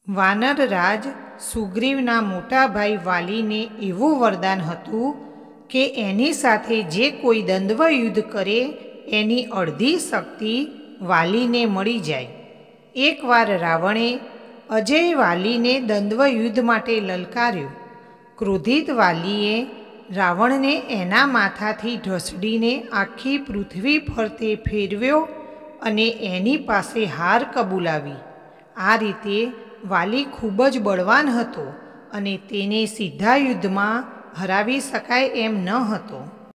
વાનરરાજ સુગ્રીવના મોટા ભાઈ વાલીને એવું વરદાન હતું કે એની સાથે જે કોઈ દ્વંદ્વયુદ્ધ કરે એની અડધી શક્તિ વાલીને મળી જાય. એકવાર રાવણે અજેય વાલીને દ્વંદ્વયુદ્ધ માટે લલકાર્યો. ક્રોધિત વાલીએ રાવણને એના માથાથી ઢસડીને આખી પૃથ્વી ફરતે ફેરવ્યો અને એની પાસે હાર કબૂલાવી. આ રીતે વાલી ખૂબ જ બળવાન હતો અને તેને સીધા યુદ્ધમાં હરાવી શકાય એમ ન હતો.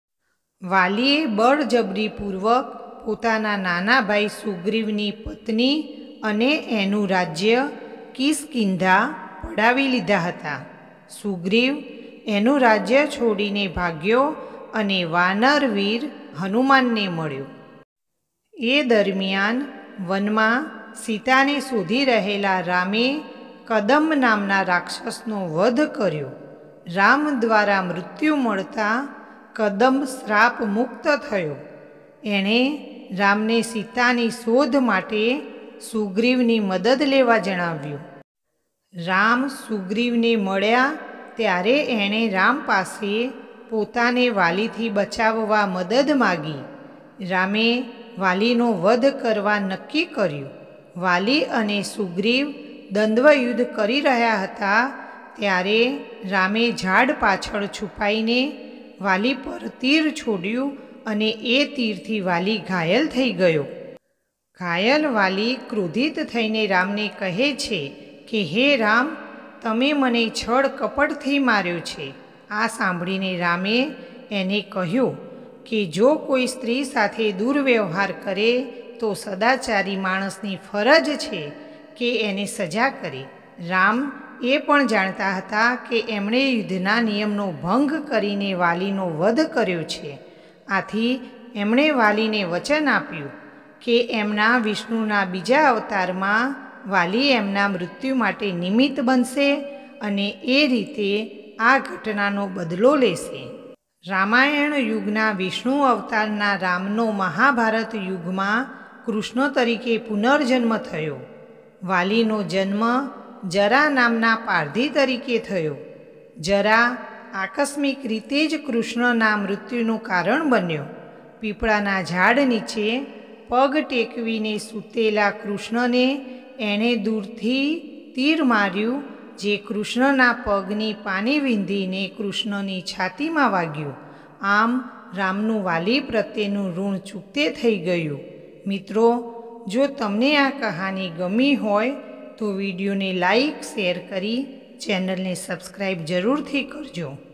વાલીએ બળજબરીપૂર્વક પોતાના નાના ભાઈ સુગ્રીવની પત્ની અને એનું રાજ્ય કિષ્કિંધા પડાવી લીધા હતા. સુગ્રીવ એનું રાજ્ય છોડીને ભાગ્યો અને વાનરવીર હનુમાનને મળ્યો. એ દરમિયાન વનમાં સીતાને શોધી રહેલા રામે કદંબ નામના રાક્ષસનો વધ કર્યો. રામ દ્વારા મૃત્યુ મળતા કદંબ શ્રાપ મુક્ત થયો. એણે રામને સીતાની શોધ માટે સુગ્રીવની મદદ લેવા જણાવ્યું. રામ સુગ્રીવને મળ્યા ત્યારે એણે રામ પાસે પોતાને વાલીથી બચાવવા મદદ માગી. રામે વાલીનો વધ કરવા નક્કી કર્યું. વાલી અને સુગ્રીવ દ્વંદ્વયુદ્ધ કરી રહ્યા હતા ત્યારે રામે ઝાડ પાછળ છુપાઈને વાલી પર તીર છોડ્યું અને એ તીરથી વાલી ઘાયલ થઈ ગયો. ઘાયલ વાલી ક્રોધિત થઈને રામને કહે છે કે હે રામ, તમે મને છળ કપટથી માર્યો છે. આ સાંભળીને રામે એને કહ્યું કે જો કોઈ સ્ત્રી સાથે દુર્વ્યવહાર કરે તો સદાચારી માણસની ફરજ છે કે એને સજા કરે. રામ એ પણ જાણતા હતા કે એમણે યુદ્ધના નિયમનો ભંગ કરીને વાલીનો વધ કર્યો છે. આથી એમણે વાલીને વચન આપ્યું કે એમના વિષ્ણુના બીજા અવતારમાં વાલી એમના મૃત્યુ માટે નિમિત્ત બનશે અને એ રીતે આ ઘટનાનો બદલો લેશે. રામાયણ યુગના વિષ્ણુ અવતારના રામનો મહાભારત યુગમાં કૃષ્ણ તરીકે પુનર્જન્મ થયો. વાલીનો જન્મ જરા નામના પારધી તરીકે થયો. જરા આકસ્મિક રીતે જ કૃષ્ણના મૃત્યુનું કારણ બન્યો. પીપળાના ઝાડ નીચે પગ ટેકવીને સૂતેલા કૃષ્ણને એણે દૂરથી તીર માર્યું, જે કૃષ્ણના પગની પાની વીંધીને કૃષ્ણની છાતીમાં વાગ્યું. આમ રામનું વાલી પ્રત્યેનું ઋણ ચૂકતે થઈ ગયું. મિત્રો, જો તમને આ કહાની ગમી હોય તો વિડીયોને લાઈક શેર કરી ચેનલને સબસ્ક્રાઈબ જરૂરથી કરજો.